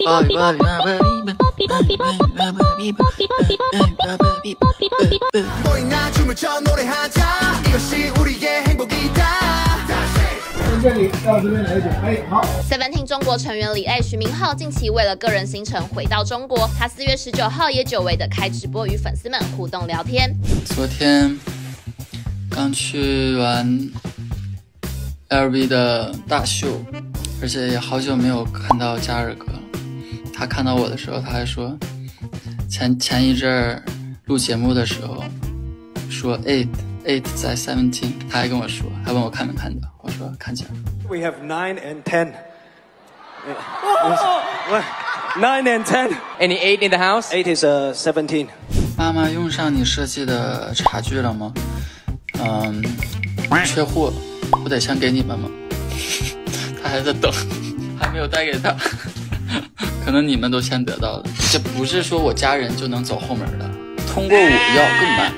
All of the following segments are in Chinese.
这里到这边来准备好。 Seventeen 中国成员李艾、徐明浩近期为了个人行程回到中国，他4月19号也久违的开直播与粉丝们互动聊天。 昨天刚去完 LV 的大秀，而且也好久没有看到嘉尔哥了。他看到我的时候，他还说前一阵儿录节目的时候说 eight 在 17， 他还跟我说，还问我看没看到，我说看见了。 We have 9 and 10. 9 and 10. Any 8 in the house? 8 is 17. 妈妈用上你设计的茶具了吗？缺货，不得先给你们吗？他还在等，还没有带给他，可能你们都先得到了。这不是说我家人就能走后门的，通过我要更慢。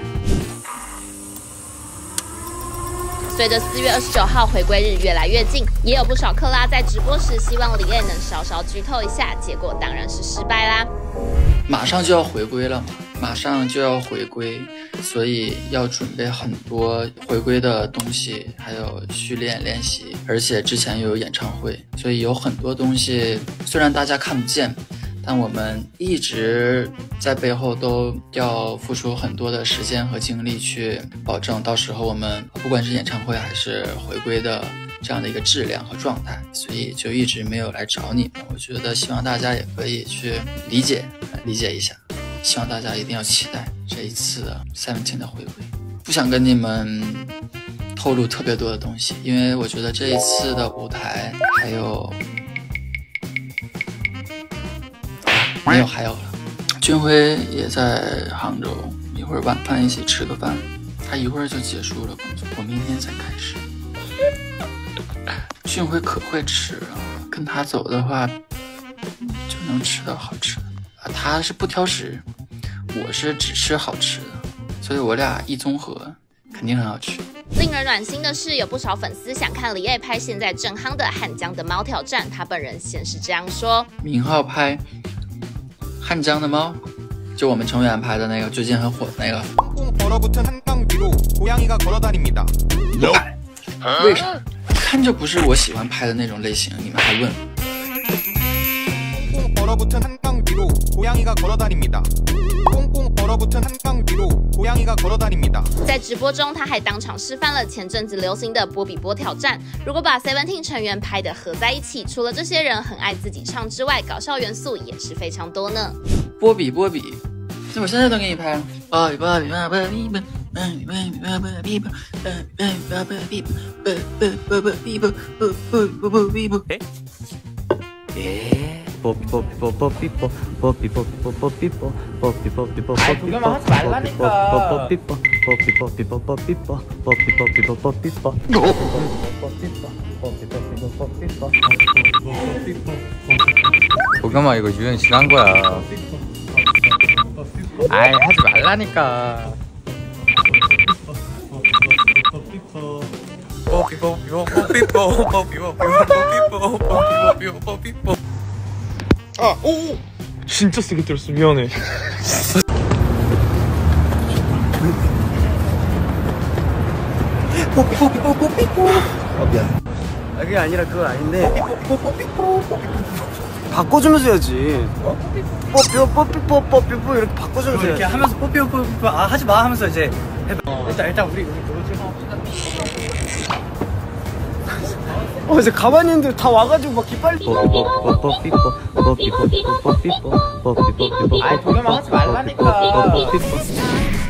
随着4月29号回归日越来越近，也有不少克拉在直播时希望李艾能稍稍剧透一下，结果当然是失败啦。 马上就要回归了嘛，马上就要回归，所以要准备很多回归的东西，还有训练练习，而且之前又有演唱会，所以有很多东西虽然大家看不见，但我们一直在背后都要付出很多的时间和精力去保证到时候我们不管是演唱会还是回归的这样的一个质量和状态，所以就一直没有来找你们。我觉得希望大家也可以去理解一下，希望大家一定要期待这一次的 Seventeen 的回归。不想跟你们透露特别多的东西，因为我觉得这一次的舞台没有还有了。俊辉也在杭州，一会儿晚饭一起吃个饭，他一会儿就结束了工作，我明天才开始。俊辉可会吃了，跟他走的话就能吃到好吃的。他是不挑食，我是只吃好吃的，所以我俩一综合肯定很好吃。 令人暖心的是，有不少粉丝想看李艾拍现在正夯的汉江的猫挑战，他本人先是这样说： 明浩拍汉江的猫，就我们成员拍的那个最近很火的那个。不拍，为啥？看就不是我喜欢拍的那种类型，你们还问？ 在直播中，他还当场示范了前阵子流行的波比波挑战。如果把 Seventeen 成员拍的合在一起，除了这些人很爱自己唱之外，搞笑元素也是非常多呢。 波比，那我现在都给你拍。 도겸아 이거 유행 지난 거야. 아이 하지 말라니까. 아, 오! 진짜 세게 때렸어. 미안해. 미안. 그게 아니라 그건 아닌데. 바꿔주면서 해야지. 뽀삐뽀 이렇게 바꿔주면서 해야지. 이렇게 하면서 뽀삐뽀 하지 마 하면서 이제 해봐. 일단 우리 그거 좀. 이제 가만히 있는데 다 와가지고 막 기빨리. 아이 도겸아 하지 말라니까.